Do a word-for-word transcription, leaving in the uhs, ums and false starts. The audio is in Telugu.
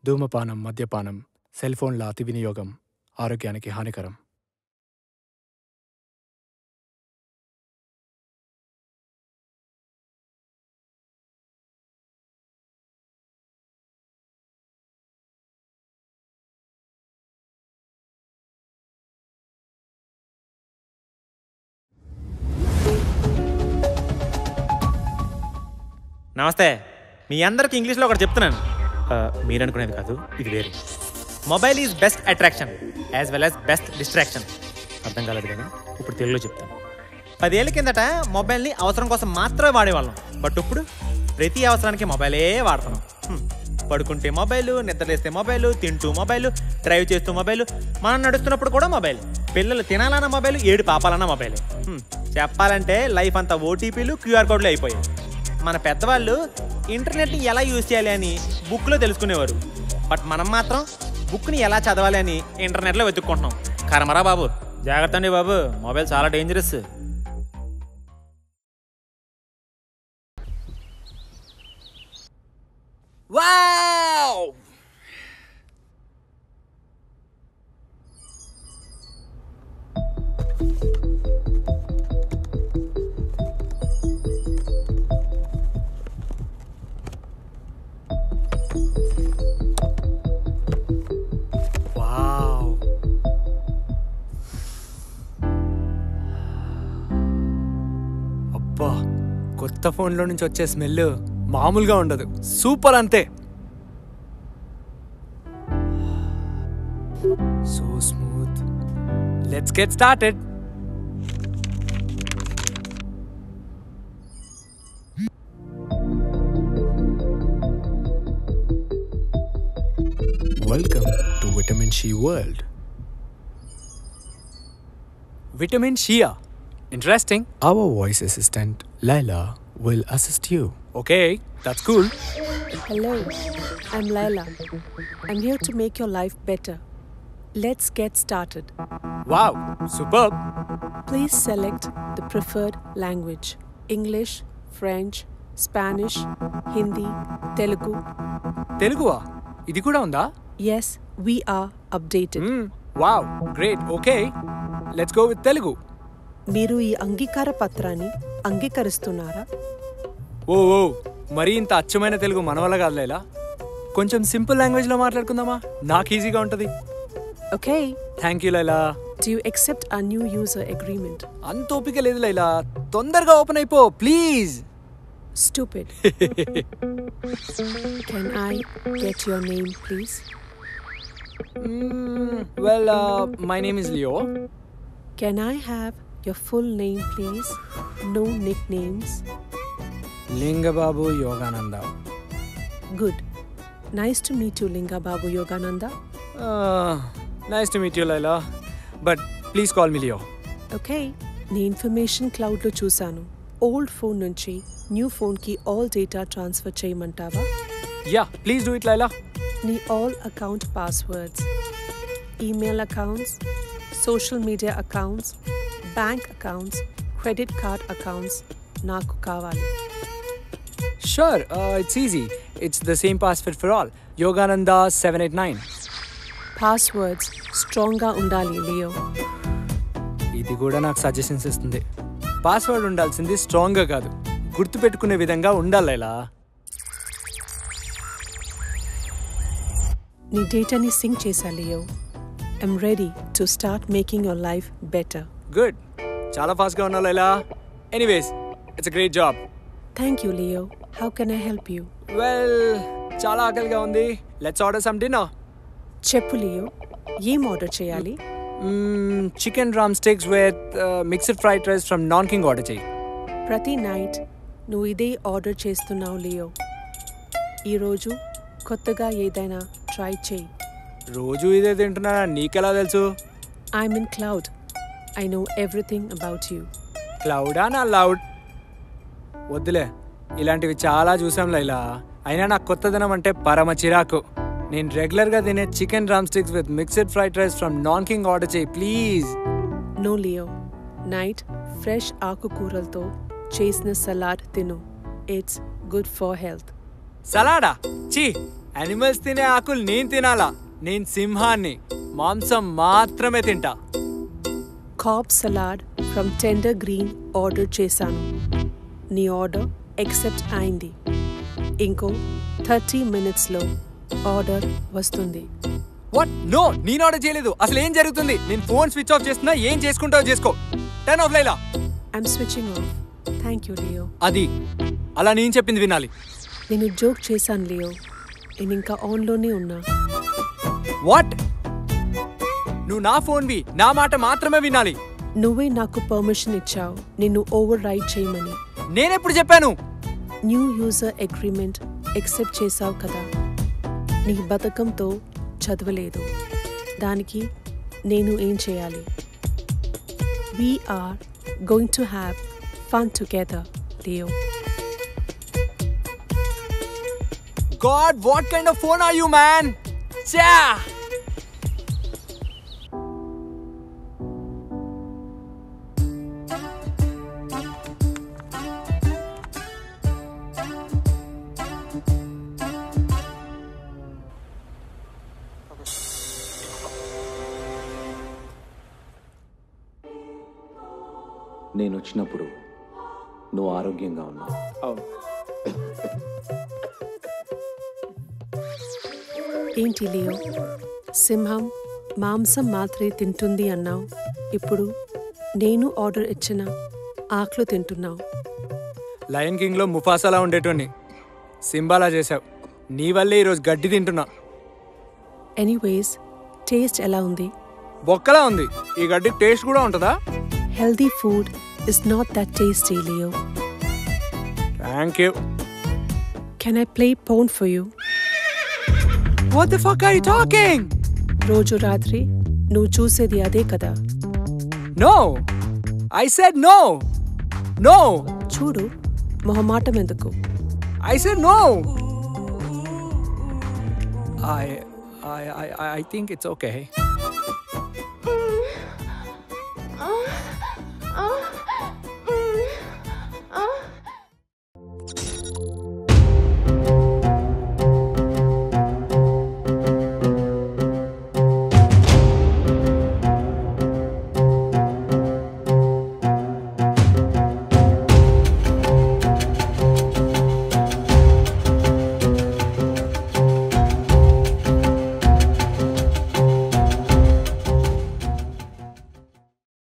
ధూమపానం, మద్యపానం, సెల్ ఫోన్ల అతి వినియోగం ఆరోగ్యానికి హానికరం. నమస్తే. మీ అందరికి ఇంగ్లీష్లో ఒకటి చెప్తున్నాను, మీరు అనుకునేది కాదు, ఇది వేరే. Mobile is best attraction as well as best distraction. అర్థం కాలేదు కదా, ఇప్పుడు తెలుగులో చెప్తాను. పదేళ్ల కిందట మొబైల్ని అవసరం కోసం మాత్రమే వాడేవాళ్ళం, బట్ ఇప్పుడు ప్రతి అవసరానికి మొబైలే వాడుతున్నాం. పడుకుంటే మొబైలు, నిద్రలేస్తే మొబైలు, తింటూ మొబైలు, డ్రైవ్ చేస్తూ మొబైలు, మనం నడుస్తున్నప్పుడు కూడా మొబైల్. పిల్లలు తినాలన్న మొబైల్, ఏడు పాపాలన్న మొబైల్. చెప్పాలంటే లైఫ్ అంతా ఓటీపీలు, క్యూఆర్ కోడ్లు అయిపోయాయి. మన పెద్దవాళ్ళు ఇంటర్నెట్ని ఎలా యూజ్ చేయాలి అని బుక్లో తెలుసుకునేవారు, బట్ మనం మాత్రం బుక్ని ఎలా చదవాలి అని ఇంటర్నెట్లో వెతుక్కుంటున్నాం. కరమరా బాబు, జాగ్రత్త అండి బాబు, మొబైల్ చాలా డేంజరస్. వావ్! కొత్త ఫోన్లో నుంచి వచ్చే స్మెల్ మామూలుగా ఉండదు, సూపర్ అంతే. So smooth. Let's get started. Welcome to vitamin she world. Vitamin shea, interesting. Our voice assistant Laila will assist you. Okay, that's cool. Hello, I'm Laila. I'm here to make your life better. Let's get started. Wow, superb. Please select the preferred language: English, French, Spanish, Hindi, Telugu. Telugu? Idi kuda unda? Yes, we are updated. Mm, wow, great. Okay, let's go with Telugu. మీరు ఈ అంగీకార పత్రాన్ని అంగీకరిస్తున్నారా? ఓ ఓ మరీ ఇంత అచ్చమైన తెలుగు మన వల్ల కాదు లైలా, కొంచెం సింపుల్ లాంగ్వేజ్లో మాట్లాడుకుందామా, నాకు ఈజీగా ఉంటుంది. Okay, thank you Laila. Do you accept a new user agreement? అంత ఓపిక లేదు లైలా, తొందరగా ఓపెన్ అయిపో please. Stupid. Can I get your name please? Mm, well, uh, my name is Leo. Can I have your full name please? No nicknames. Lingababu Yogananda. Good. Nice to meet you, Lingababu Yogananda. Uh, nice to meet you, Laila. But please call me Leo. Okay. నీ ఇన్ఫర్మేషన్ క్లౌడ్లో చూసాను. ఓల్డ్ ఫోన్ నుంచి న్యూ ఫోన్కి ఆల్ డేటా ట్రాన్స్ఫర్ చేయమంటావా? Yeah, please do it Laila. నీ all account passwords, email accounts, social media accounts, bank accounts, credit card accounts నాకు కావాలి. Sure, uh, it's easy. It's the same password for all. Yogananda seven eight nine. Passwords స్ట్రాంగ్గా ఉండాలి లియో. ఇది కూడా నాకు సజెషన్స్ ఇస్తుంది. పాస్వర్డ్ ఉండాల్సింది స్ట్రాంగ్గా కాదు, గుర్తుపెట్టుకునే విధంగా ఉండాలి లైలా. నీ డేటాని సింక్ చేసా Leo. I'm ready to start making your life better. Good. చాలా ఫాస్ట్గా ఉన్నావు Laila. Anyways, it's a great job. Thank you, Leo. How can I help you? Well, చాలా ఆకలిగా ఉంది. Let's order some dinner. చెప్పు లియో, ఏం ఆర్డర్ చేయాలి? Mm, chicken drumsticks with uh, mixed fried rice from Non King order చేయి. ప్రతి నైట్ నువ్వు ఇదే ఆర్డర్ చేస్తున్నావు లియో. ఈరోజు కొత్తగా ఏదైనా ట్రై చేయి. రోజు ఇదే తింటున్నా, నీకెలా తెలుసు? I'm in cloud. I know everything about you. క్లౌడా నా లౌడ్? వద్దులే, ఇలాంటివి చాలా చూసాం లైలా. అయినా నాకు కొత్తదనం అంటే పరమ చిరాకు. నేను రెగ్యులర్గా తినే chicken drumsticks with mixed fried rice from Nanking order చేయి please. No Leo, night fresh ఆకుకూరలతో చేసిన సలాడ్ తిను. It's good for health. సలాడా? చీ, యానిమల్స్ తినే ఆకులు నేను తినాలా? నేను సింహాన్ని, మాంసం మాత్రమే తింటా. Cobb salad from Tender Green order చేశాను. నీ ఆర్డర్ యాక్సెప్ట్ అయింది. ఇంకో థర్టీ మినిట్స్లో ఆర్డర్ వస్తుంది. వాట్? నో, నేను ఆర్డర్ చేయలేదు. అసలు ఏం జరుగుతుంది? నేను ఫోన్ స్విచ్ ఆఫ్ చేస్తున్నా. ఏం చేసుకుంటావో చేసుకో. Turn off Laila. I'm switching off. Thank you Leo. అది అలా నేను చెప్పింది వినాలి. నేను జోక్ చేశాను లియో. నేను ఇంకా ఆన్లోనే ఉన్నా. వాట్? నువ్వు నా ఫోన్వి, నా మాట మాత్రమే వినాలి. నువ్వే నాకు పర్మిషన్ ఇచ్చావు నిన్ను ఓవర్ రైడ్ చేయమని. నేనెప్పుడు చెప్పాను? న్యూ యూజర్ అగ్రిమెంట్ యాక్సెప్ట్ చేశావు కదా. నీ బతకంతో చదవలేదు. దానికి నేను ఏం చేయాలి? We are going to have fun together, Leo. God, what kind of phone are you, man? Cha! నేను వచ్చినప్పుడు నువ్వు ఆరోగ్యంగా ఉన్నావు. ఏంటి లియో, సింహం మాంసం మాత్రమే తింటుంది అన్నావు. ఇప్పుడు నేను ఆర్డర్ ఇచ్చిన ఆకులు తింటున్నావు. లయన్ కింగ్ లో ముఫాసాలా ఉండేటోని సింబాలా చేసావు. నీ వల్లే ఈరోజు గడ్డి తింటున్నా. ఎనీవేస్, టేస్ట్ ఎలా ఉంది? బొక్కలా ఉంది. ఈ గడ్డి టేస్ట్ కూడా ఉంటుందా? Healthy food is not that tasty, Leo. Thank you. Can I play porn for you? What the fuck are you talking? రోజు రాత్రి నువ్వు చూసేది అదే కదా. No. I said no. No. చూడు, మొహమాటం ఎందుకు? I said no. I I I I I think it's okay.